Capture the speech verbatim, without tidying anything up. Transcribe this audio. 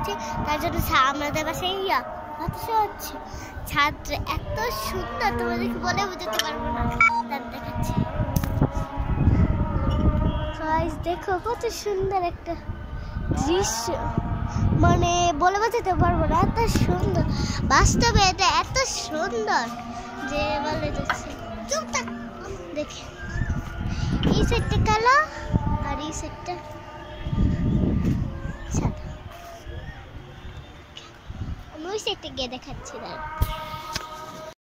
হচ্ছে, তার জন্য আমাদের বাসায় ইয়া বাতাসও হচ্ছে। ছাদ এত সুন্দর তোমাদেরকে বলে বোঝাতে পারবো না। তার দেখাচ্ছি, দেখো কত সুন্দর একটা দৃশ্য, মানে বলে বোঝাতে পারবো না, এত সুন্দর। বাস্তবে এটা এত সুন্দর যে বলে যাচ্ছে। দেখে এই সাইডটা কালো আর এই সাইডটা সাদা। আমি ওই সাইডটা গিয়ে দেখাচ্ছি।